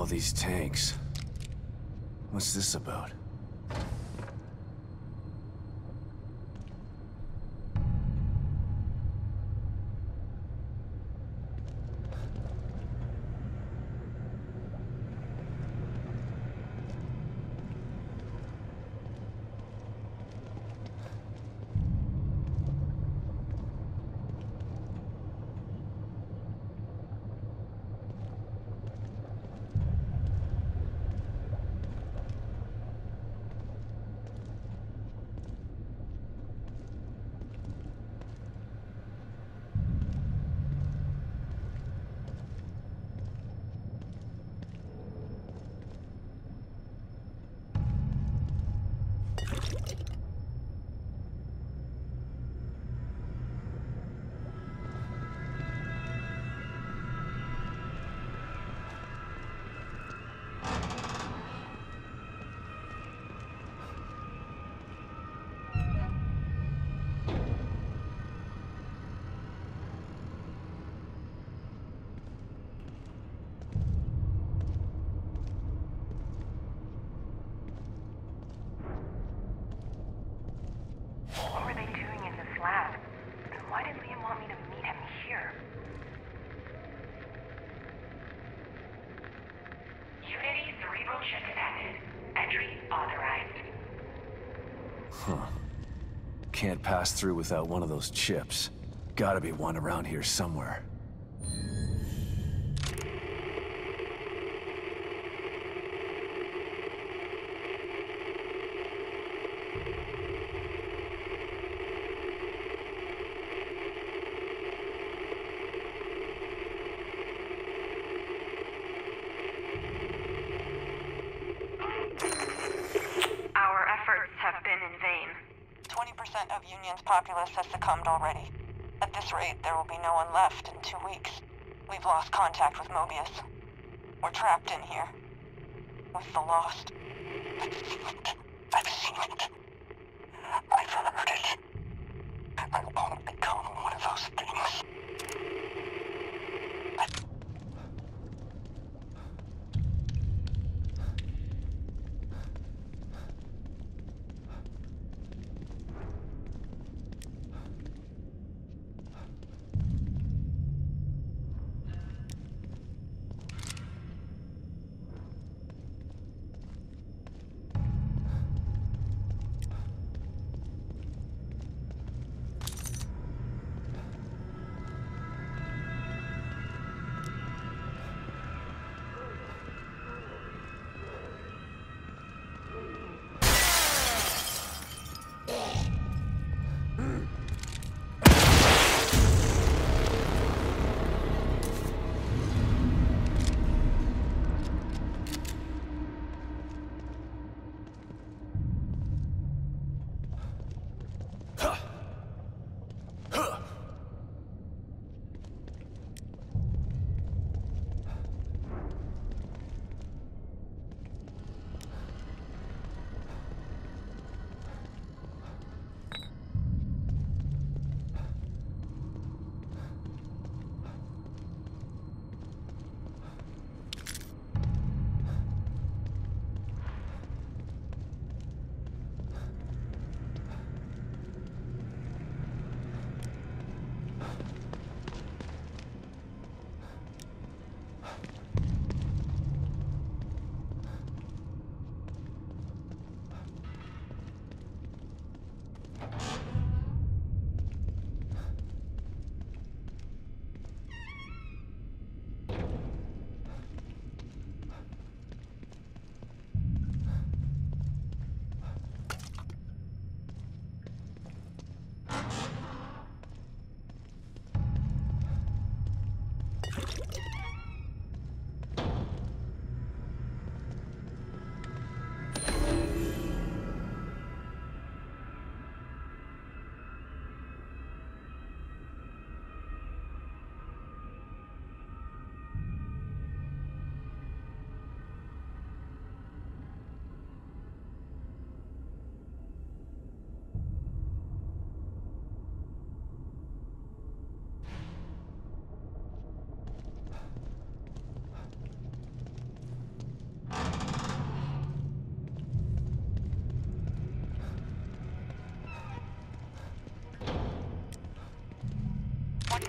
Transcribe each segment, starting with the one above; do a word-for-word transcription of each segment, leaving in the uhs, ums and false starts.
All these tanks. What's this about? What were they doing in this lab? And why did Liam want me to meet him here? Unity cerebral chip detected. Entry authorized. Huh. Can't pass through without one of those chips. Gotta be one around here somewhere. Our efforts have been in vain. twenty percent of Union's populace has succumbed already. At this rate, there will be no one left in two weeks. We've lost contact with Mobius. We're trapped in here. With the Lost. I've seen it. I've seen it. I've heard it. I won't become one of those things.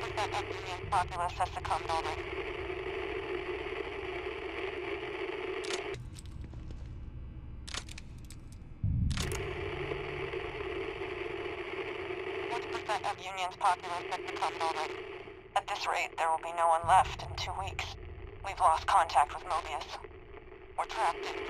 percent of Union's populace has succumbed already. forty percent of Union's populace has succumbed already. At this rate, there will be no one left in two weeks. We've lost contact with Mobius. We're trapped in...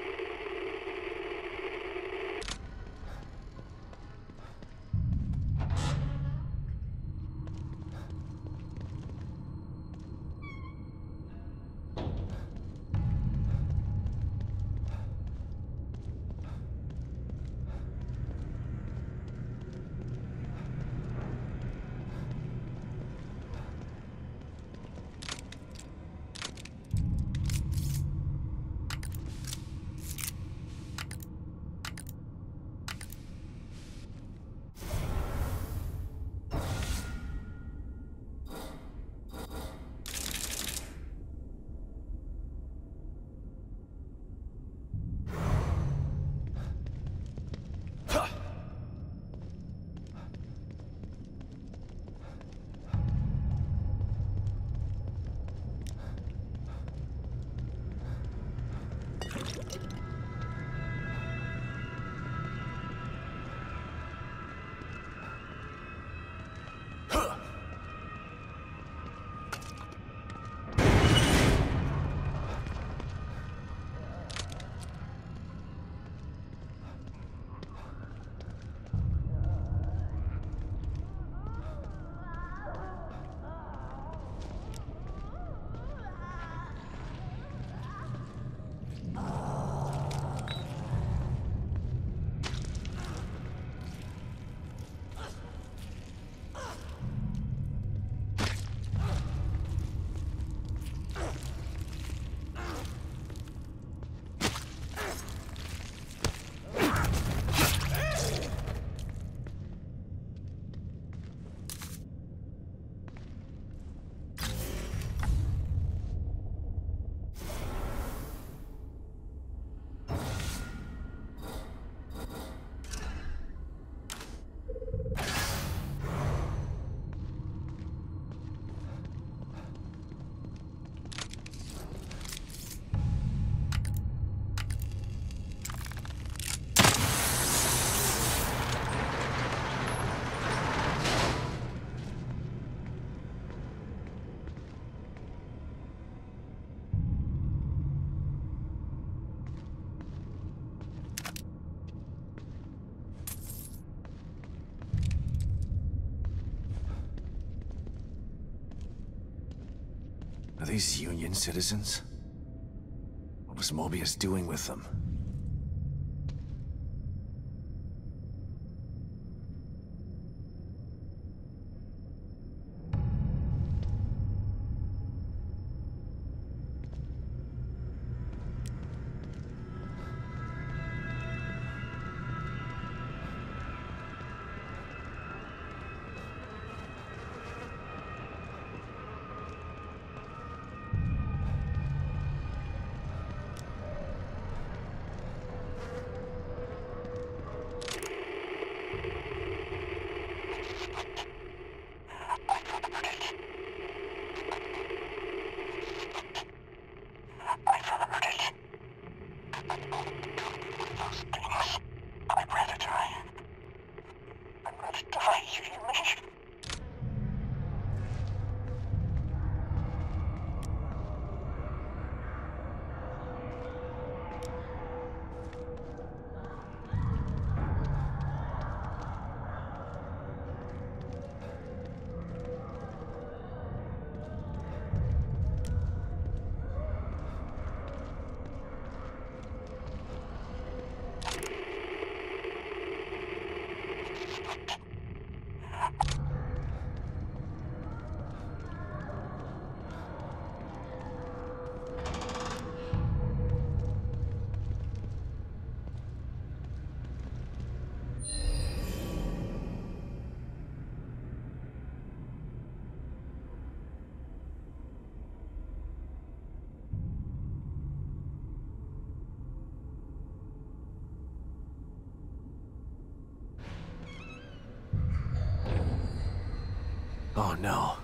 Are these Union citizens? What was Mobius doing with them? Oh no.